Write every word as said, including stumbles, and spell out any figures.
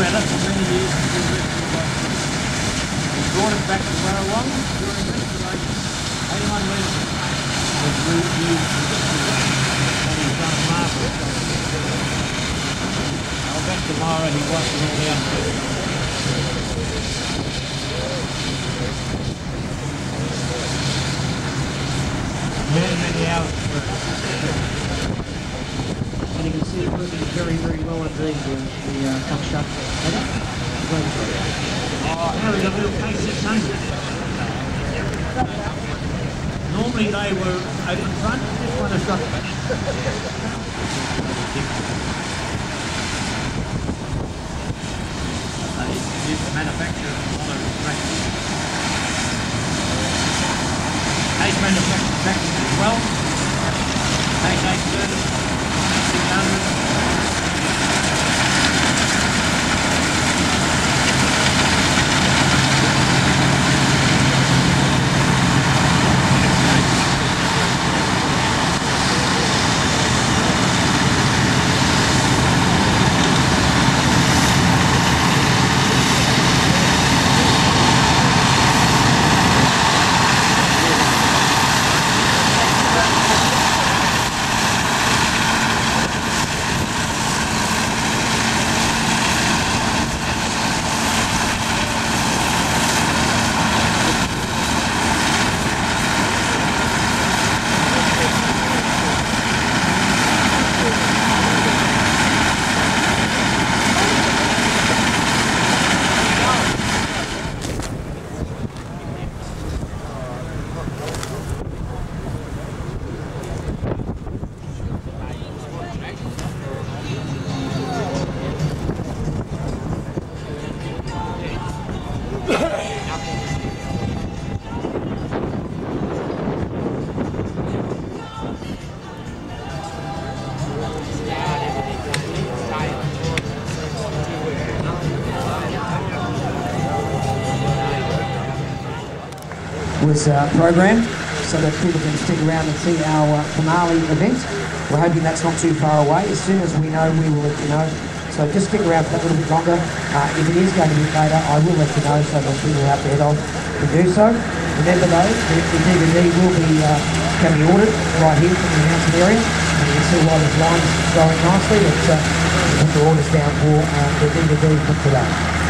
had it for many years before rescued by He brought it back to Warrangong during restoration. eighty-one litres was used for rescue, and he's done a marvellous job. I'll bet tomorrow he washes all the outfit. Many, many hours for it. And you can see it working very, very well indeed, the, the uh, top shut header. Oh, there is a little K six hundred. Normally they were open front, this one has got... They did manufacture a lot of tractors. Case manufactured tractors as well. Case eight thirty, six hundred. was uh, programmed so that people can stick around and see our uh, finale event. We're hoping that's not too far away. As soon as we know, we will let you know. So just stick around for that little bit longer. Uh, if it is going to be later, I will let you know so that people out there don't to do so. Remember though, the, the D V D will be uh, can be ordered right here from the announcement area. And you can see why there's lines going nicely. But uh, we put the orders down for uh, the D V D for today.